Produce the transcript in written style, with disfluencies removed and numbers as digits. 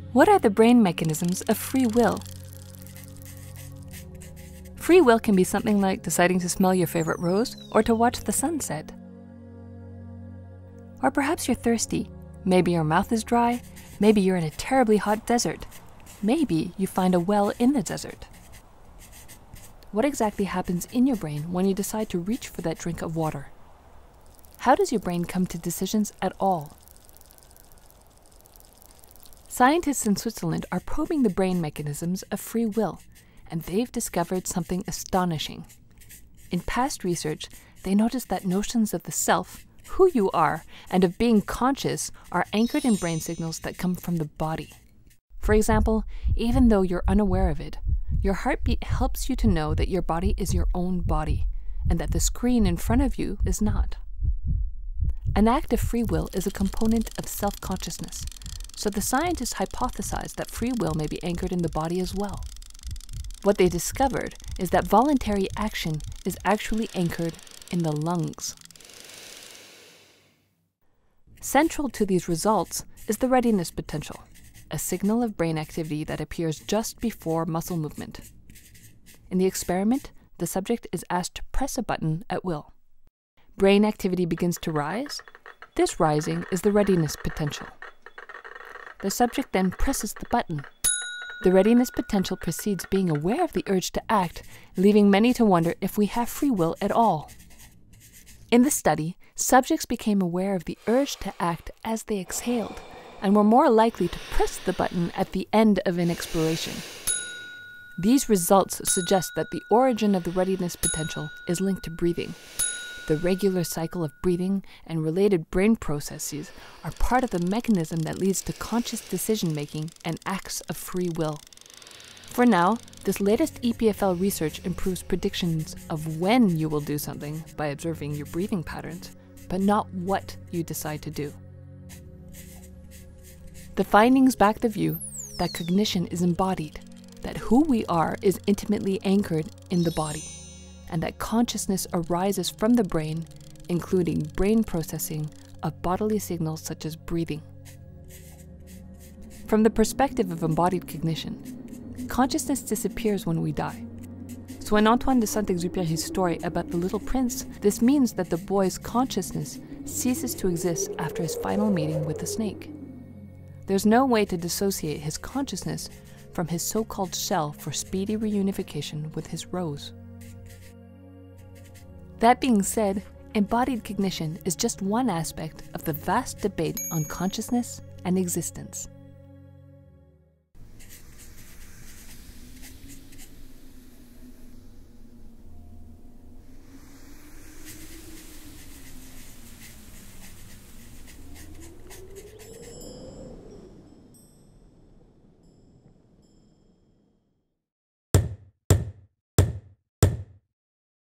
What are the brain mechanisms of free will? Free will can be something like deciding to smell your favorite rose or to watch the sunset. Or perhaps you're thirsty. Maybe your mouth is dry. Maybe you're in a terribly hot desert. Maybe you find a well in the desert. What exactly happens in your brain when you decide to reach for that drink of water? How does your brain come to decisions at all? Scientists in Switzerland are probing the brain mechanisms of free will, and they've discovered something astonishing. In past research, they noticed that notions of the self, who you are, and of being conscious are anchored in brain signals that come from the body. For example, even though you're unaware of it, your heartbeat helps you to know that your body is your own body, and that the screen in front of you is not. An act of free will is a component of self-consciousness, so the scientists hypothesized that free will may be anchored in the body as well. What they discovered is that voluntary action is actually anchored in the lungs. Central to these results is the readiness potential, a signal of brain activity that appears just before muscle movement. In the experiment, the subject is asked to press a button at will. Brain activity begins to rise. This rising is the readiness potential. The subject then presses the button. The readiness potential precedes being aware of the urge to act, leaving many to wonder if we have free will at all. In the study, subjects became aware of the urge to act as they exhaled, and were more likely to press the button at the end of an exploration. These results suggest that the origin of the readiness potential is linked to breathing. The regular cycle of breathing and related brain processes are part of the mechanism that leads to conscious decision-making and acts of free will. For now, this latest EPFL research improves predictions of when you will do something by observing your breathing patterns, but not what you decide to do. The findings back the view that cognition is embodied, that who we are is intimately anchored in the body, and that consciousness arises from the brain, including brain processing of bodily signals such as breathing. From the perspective of embodied cognition, consciousness disappears when we die. So in Antoine de St-Exupéry's story about the Little Prince, this means that the boy's consciousness ceases to exist after his final meeting with the snake. There's no way to dissociate his consciousness from his so-called shell for speedy reunification with his rose. That being said, embodied cognition is just one aspect of the vast debate on consciousness and existence.